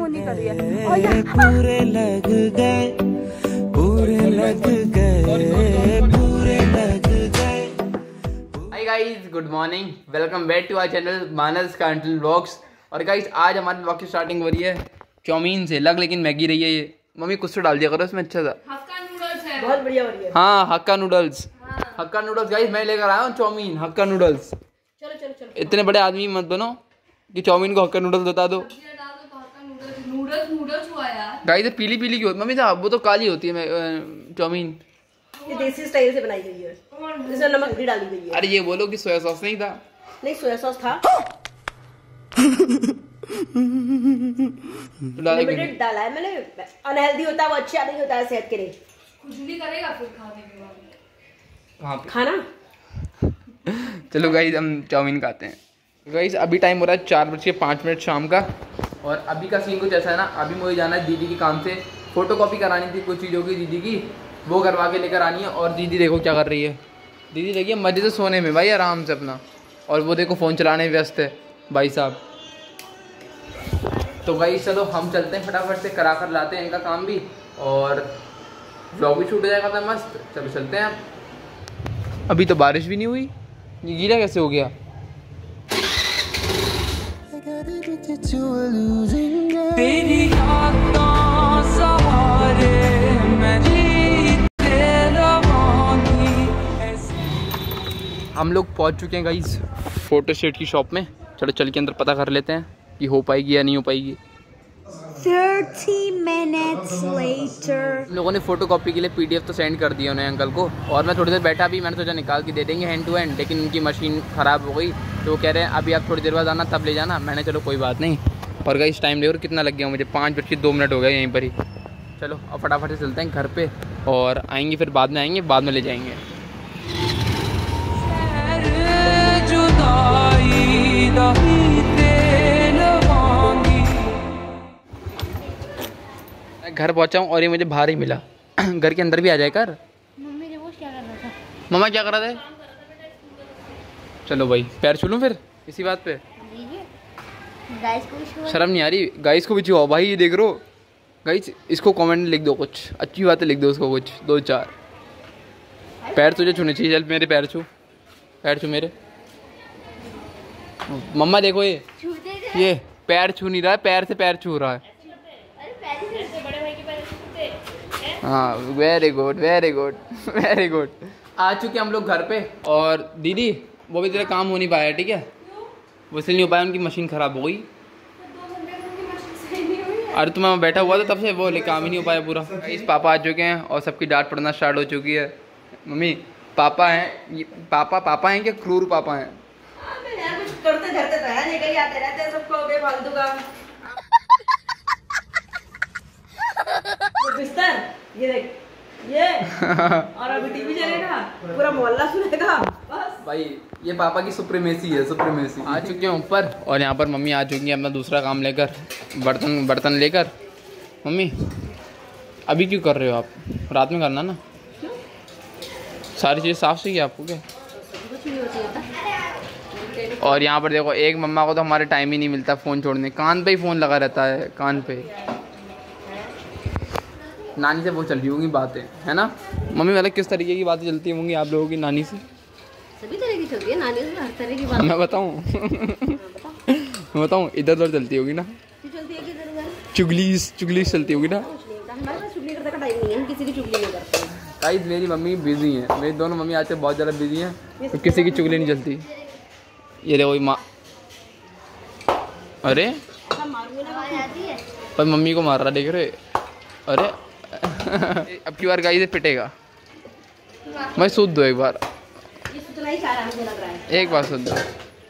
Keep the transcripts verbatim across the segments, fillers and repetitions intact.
मुंह नहीं कर रही है। पूरे लग गए, पूरे लग गए, पूरे लग गए। Hi guys, good morning, welcome back to our channel Manas control vlogs. और गाइस आज हमारे व्लॉग की स्टार्टिंग हो रही है चाउमीन से। लग लेकिन मैगी रही है ये। मम्मी कुछ तो डाल दिया करो इसमें अच्छा सा। हक्का नूडल्स है, बहुत बढ़िया हो रही है। हाँ Hakka noodles, Hakka noodles guys मैं लेकर आया हूँ चाउमीन हक्का नूडल्स। चलो चलो चलो, इतने बड़े आदमी मत बनो कि चाउमीन को हक्का नूडल्स बता दो। नूडल्स नूडल्स हुआ यार। गाइस पीली पीली क्यों मम्मी साहब, वो तो काली होती है चाउमीन। ये देसी स्टाइल से बनाई गई है, इसमें नमक भी डाली गई है। अरे ये बोलो कि सोया सॉस नहीं था। नहीं, सोया सॉस था, लिमिटेड डाला है मैंने। अनहेल्दी होता है वो, अच्छा नहीं होता है सेहत के लिए। खुजली करेगा फिर खाने के बाद। कहाँ पे? खाना चलो गाइस हम चाउमीन खाते हैं। गाइस अभी टाइम हो रहा है चार बज के पाँच मिनट शाम का। और अभी का सीन कुछ ऐसा है ना, अभी मुझे जाना है दीदी के काम से, फोटो कॉपी करानी थी कुछ चीज़ों की दीदी की, वो करवा के लेकर आनी है। और दीदी देखो क्या कर रही है, दीदी देखिए मजे से सोने में भाई आराम से अपना, और वो देखो फ़ोन चलाने में व्यस्त है भाई साहब। तो गाइस चलो हम चलते हैं, फटाफट से करा कर लाते हैं इनका काम भी, और व्लॉग भी छूट जाएगा था मस्त। चलो चलते हैं। अभी तो बारिश भी नहीं हुई, ये गीला कैसे हो गया? हम लोग पहुंच चुके हैं गाइस फोटो स्टेट की शॉप में। चलो चल के अंदर पता कर लेते हैं कि हो पाएगी या नहीं हो पाएगी। थर्टी मिनट्स लेटर हम लोगों ने फोटो कॉपी के लिए पीडीएफ तो सेंड कर दिया उन्हें अंकल को, और मैं थोड़ी देर बैठा भी, मैंने सोचा निकाल के दे देंगे हैंड टू हैंड, लेकिन उनकी मशीन ख़राब हो गई तो वो कह रहे हैं अभी आप थोड़ी देर बाद आना तब ले जाना। मैंने चलो कोई बात नहीं। और गाइस टाइम देखो कितना लग गया मुझे, पाँच बज के दो मिनट हो गए यहीं पर ही। चलो अब फटाफट से चलते हैं घर पे, और आएंगे फिर बाद में, आएंगे बाद में ले जाएंगे। मैं घर पहुंचा हूँ और ये मुझे बाहर ही मिला। घर के अंदर भी आ जाए कर। मम्मी ने वो क्या कर रहा था? मम्मा क्या कर रहा था? चलो भाई पैर छू लूँ फिर इसी बात पे। गाइस को भी शर्म नहीं आ रही? गाइस को भी छुआओ भाई, ये देख रो गाइस। इसको कमेंट में लिख दो कुछ अच्छी बातें, लिख दो उसको कुछ दो चार। पैर तुझे छूने चाहिए, चल मेरे पैर छू, पैर छू मेरे। मम्मा देखो ये ये पैर छू नहीं रहा है, पैर से पैर छू रहा है। हाँ very good very good very good. आ चुके हम लोग घर पे, और दीदी वो भी तेरा काम हो नहीं पाया, ठीक है वो इसलिए नहीं हो पाया, उनकी मशीन ख़राब हो गई। अरे तो मैं बैठा हुआ था तब से, वो ले काम ही नहीं हो पाया पूरा। इस पापा आ चुके हैं और सबकी डांट पड़ना स्टार्ट हो चुकी है। मम्मी पापा हैं ये, पापा पापा हैं क्या क्रूर पापा हैं? कुछ करते धरते तो है, लेकर आते रहते हैं सबको बेफालतू का। वो बिस्तर ये देख ये, और अभी टीवी चलेगा, पूरा मोहल्ला सुनेगा बस। भाई ये पापा की सुप्रीमेसी है, सुप्रीमेसी। आ चुके हैं ऊपर, और यहाँ पर मम्मी आ चुकी हैं अपना दूसरा काम लेकर, बर्तन बर्तन लेकर। मम्मी अभी क्यों कर रहे हो आप? रात में करना ना, सारी चीज़ साफ चाहिए आपको क्या? और यहाँ पर देखो एक मम्मा को तो हमारे टाइम ही नहीं मिलता फ़ोन छोड़ने, कान पे ही फ़ोन लगा रहता है, कान पे। नानी से वो चल रही होंगी बातें, है ना मम्मी? मतलब किस तरीके की बातें चलती होंगी आप लोगों की नानी से? सभी तरह की चलती है, नानी से हर तरह की बात। मैं बताऊँ मैं बताऊँ इधर उधर चलती होगी ना, चलती है किधर उधर, चुगलीस चुगलीस चलती होगी ना। हमारे पास चुगली करने का टाइम नहीं है, हम किसी की चुगली नहीं करते। गाइस मेरी मम्मी बिजी हैं, मेरी दोनों मम्मी आजकल बहुत ज़्यादा बिजी हैं, तो किसी की चुगली नहीं चलती। ये देखो माँ, अरे पर मम्मी को मार रहा, देख रहे? अरे अब की बार गाइस पिटेगा, मैं सूद दो एक बार, एक बार सूद दो।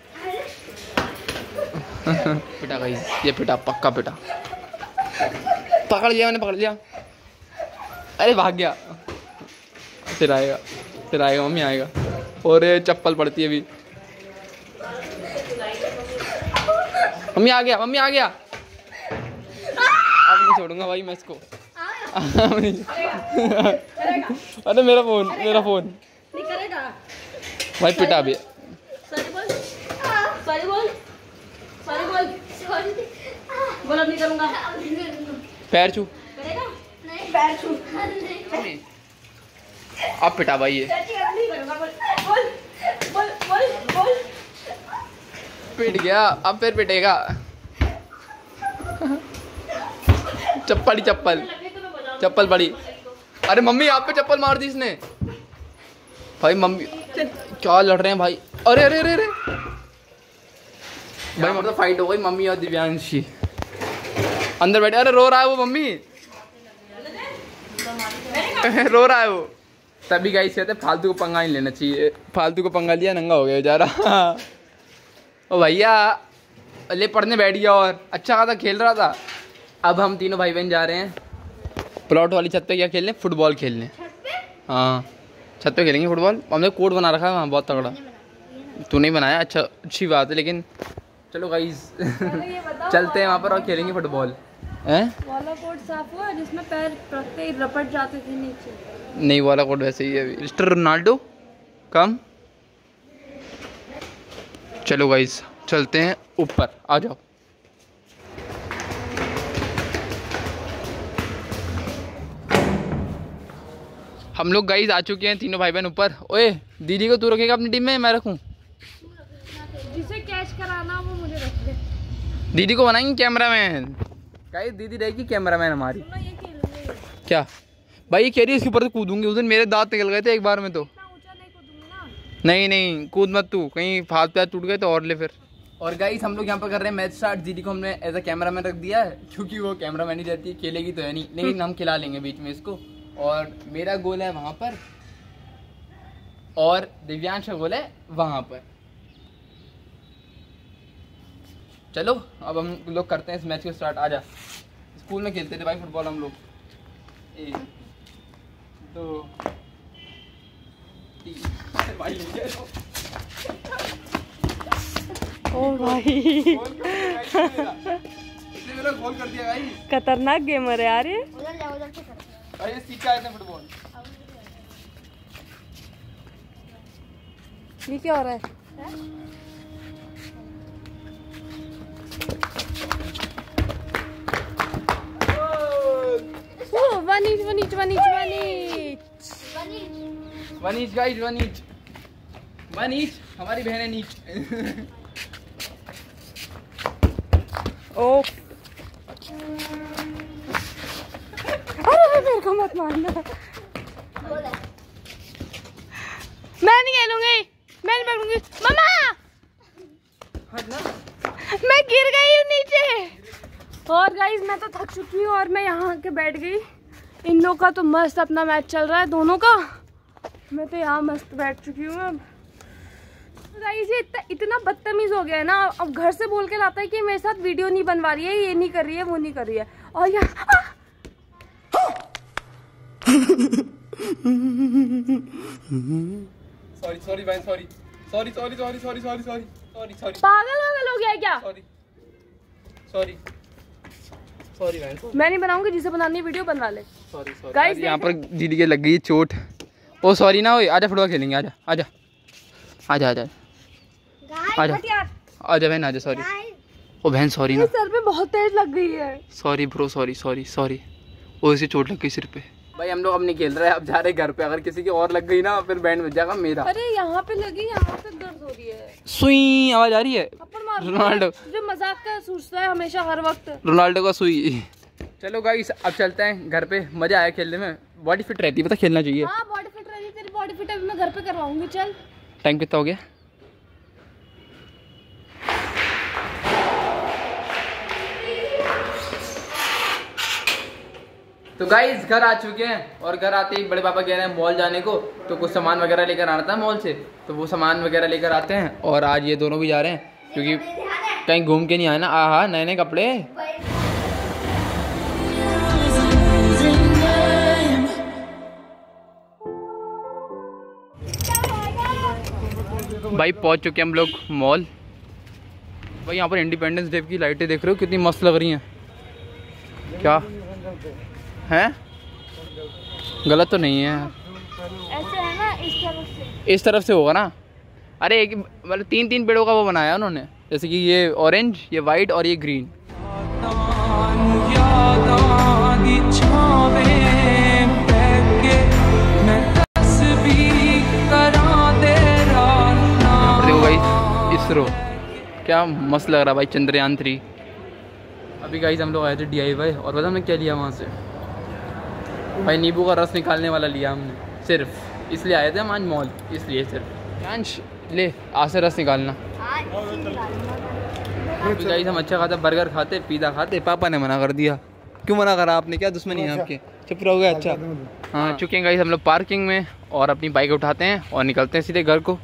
पिटा गाइस, ये पिटा पक्का पिटा, पकड़ लिया मैंने, पकड़ लिया। अरे भाग गया, फिर आएगा फिर आएगा मम्मी आएगा। और ये चप्पल पड़ती है अभी। मम्मी आ गया, मम्मी आ गया। अब नहीं छोड़ूंगा भाई मैं इसको। अरे मेरा फोन, मेरा फोन भाई पिटा भी। सॉरी बोल, सॉरी बोल, सॉरी बोल, सॉरी बोल अब नहीं करूँगा। पैर छू। करेगा? नहीं पैर छू। अब पिटा भाई ये। चाची अब नहीं करूँगा। बोल बोल बोल बोल बोल। पिट गया, अब फिर पिटेगा। चप्पल ही चप्पल, चप्पल पड़ी। अरे मम्मी आप पे चप्पल मार दी इसने। भाई मम्मी क्या लड़ रहे हैं भाई। अरे अरे अरे अरे भाई मतलब फाइट हो गई मम्मी और दिव्यांश की। अंदर बैठे। अरे रो रहा है वो मम्मी। रो रहा है वो। तभी गाइस कहते हैं फालतू को पंगा नहीं लेना चाहिए। फालतू को पंगा लिया नंगा हो गया बेचारा। ओ भैया ले पढ़ने बैठ गया और अच्छा खासा खेल रहा था। अब हम तीनों भाई बहन जा रहे हैं प्लॉट वाली छत पे। क्या खेलने? फुटबॉल खेलने। हाँ छत पे खेलेंगे फुटबॉल। हमने कोर्ट बना रखा है वहाँ बहुत तगड़ा। तू नहीं बनाया? अच्छा अच्छी बात है। लेकिन चलो गाइस चलते हैं वहाँ पर और खेलेंगे फुटबॉल। हैं? वाला कोट साफ हुआ जिसमें पैर रखते ही रपट जाते थे नीचे। नहीं वाला कोट वैसे ही है अभी। Mister Ronaldo come. चलो गाइस चलते हैं ऊपर, आ जाओ। हम लोग गाइस आ चुके हैं तीनों भाई बहन ऊपर। ओए दीदी को तू रखेगा अपनी टीम में, मैं रखूं? जिसे कैच कराना वो मुझे रख दे। दीदी को बनाएंगे कैमरामैन। गाइस दीदी रहेगी कैमरामैन हमारी। क्या भाई ये कह रही है इसके ऊपर से कूदूंगी। उस दिन मेरे दांत निकल गए थे एक बार में तो। नहीं नहीं कूद मत तू, कहीं हाथ पैर टूट गए तो और ले फिर। और गाइस हम लोग यहाँ पर कर रहे हैं मैच स्टार्ट। दीदी को हमने एज अ कैमरामैन रख दिया है क्योंकि वो कैमरामैन ही रहती है, खेलेगी तो है नहीं, लेकिन हम खिला लेंगे बीच में इसको। और मेरा गोल है वहाँ पर और दिव्यांश का गोल है वहाँ पर। चलो अब हम लोग करते हैं इस मैच को स्टार्ट। आजा। स्कूल में खेलते थे भाई फुटबॉल हम लोग। एक दो तीन भाई ओ भाई इसने मेरा गोल कर दिया भाई। खतरनाक गेमर है यार ये। उधर जाओ, उधर से करो। भाई सीखा है फुटबॉल। ये क्या हो रहा है? ओ वनीच वनीच वनीच वनीच वनीच गाइस वनीच वनीच हमारी बहन है नीच। ओ अरे मेरे को मत मारना। मैं नहीं खेलूंगी, मैं नहीं पकड़ूंगी। मम्मा मैं गिर गई हूँ नीचे। और गाइस मैं तो थक चुकी हूँ और मैं यहाँ आके बैठ गई। इन लोग का तो मस्त अपना मैच चल रहा है दोनों का। मैं तो यहाँ मस्त बैठ चुकी हूँ। अब गाइस ये इतना इतना बदतमीज हो गया है ना। अब घर से बोल के लाता है कि मेरे साथ वीडियो नहीं बनवा रही है, ये नहीं कर रही है, वो नहीं कर रही है। और यहाँ सॉरी सॉरी भाई sorry sorry sorry sorry sorry sorry sorry sorry sorry पागल वागल हो गया है क्या? सॉरी सॉरी सॉरी भाई। मैं नहीं बनाऊंगी, जिसे बनानी वीडियो बनवा ले। सॉरी सॉरी गाइस यहाँ पर दीदी के लग गई है चोट। ओ सॉरी ना, आजा फुटबॉल खेलेंगे। आजा आजा आजा आजा आजा आजा बहन आजा। सॉरी ओ बहन सॉरी ना, सर पे बहुत तेज लग गई है। Sorry bro sorry sorry sorry. ओ इसे चोट लग गई सिर पे। भाई हम लोग अब नहीं खेल रहे हैं, अब जा रहे घर पे। अगर किसी की और लग गई ना फिर बैंड बज जाएगा मेरा। अरे यहाँ पे लगी, यहाँ पे दर्द हो रही है। सुई आवाज आ रही है। अपन मार रोनाल्डो जो मजाक का सोचता है हमेशा हर वक्त। रोनाल्डो का सुई। चलो गाइस अब चलते हैं घर पे। मजा आया खेलने में, बॉडी फिट रहती है, पता खेलना चाहिए। हाँ बॉडी फिट रही, तेरी बॉडी फिट अभी मैं घर पे करवाऊंगी। चल टाइम कितना हो गया? तो गाइस घर आ चुके हैं और घर आते ही बड़े पापा कह रहे हैं मॉल जाने को, तो कुछ सामान वगैरह लेकर आना था मॉल से। तो वो सामान वगैरह लेकर आते हैं और आज ये दोनों भी जा रहे हैं क्योंकि कहीं घूम के नहीं आए ना। आहा नए नए कपड़े। भाई पहुंच चुके हैं हम लोग मॉल। भाई यहाँ पर इंडिपेंडेंस डे की लाइटें देख रहे हो कितनी मस्त लग रही हैं। क्या हैं? गलत तो नहीं है। ऐसे है ना, इस तरफ से इस तरफ से होगा ना। अरे एक मतलब तीन तीन पेड़ों का वो बनाया उन्होंने, जैसे कि ये ऑरेंज, ये वाइट और ये ग्रीन। यादां दी छावें बैके मैं तस्वीर करां तेरा नाम। देखो भाई इसरो क्या मस्त लग रहा है भाई, चंद्रयान थ्री। अभी गाइस हम लोग आए थे डी आई वाई और पता हमने क्या लिया वहाँ से भाई, नींबू का रस निकालने वाला लिया हमने, सिर्फ इसलिए आए थे हम आज मॉल, इसलिए सिर्फ। अंश ले आज से रस निकालना। अभी गाइस हम अच्छा खाते बर्गर खाते पिज़्ज़ा खाते, पापा ने मना कर दिया। क्यों मना करा आपने, क्या दुश्मनी है आपके? चुप रहोगे? अच्छा हाँ चुके हैं गाइस हम लोग पार्किंग में और अपनी बाइक उठाते हैं और निकलते हैं सीधे घर को।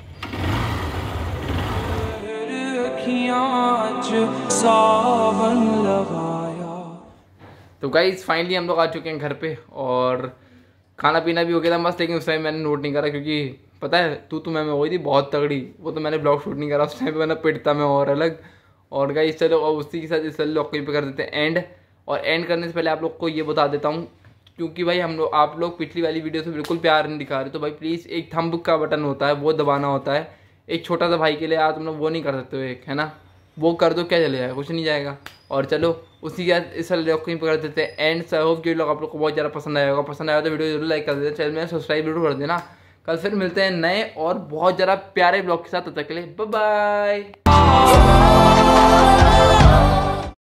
तो गाइस फाइनली हम लोग आ चुके हैं घर पे और खाना पीना भी हो गया था मस्त, लेकिन उस टाइम मैंने नोट नहीं करा क्योंकि पता है तू तो मैं में हुई थी बहुत तगड़ी, वो तो मैंने ब्लॉग शूट नहीं करा उस टाइम पे, मैंने पिटता मैं और अलग। और गाइस चलो और उसी के साथ इस लोग को पे कर देते हैं एंड। और एंड करने से पहले आप लोग को ये बता देता हूँ क्योंकि भाई हम लोग आप लोग पिछली वाली वीडियो से बिल्कुल प्यार नहीं दिखा रहे, तो भाई प्लीज़ एक थंब का बटन होता है वो दबाना होता है। एक छोटा सा भाई के लिए आज तुम लोग वो नहीं कर सकते हो एक, है ना, वो कर दो क्या चले जाएगा, कुछ नहीं जाएगा। और चलो उसी के साथ इस लोग को कर देते हैं एंड। आई होप कि लोग आप लोग को बहुत ज़्यादा पसंद आया होगा, पसंद आया तो वीडियो जरूर लाइक कर देना, चैनल में सब्सक्राइब जरूर कर देना। कल फिर मिलते हैं नए और बहुत ज़्यादा प्यारे ब्लॉग के साथ, तब तक के लिए बाय बाय।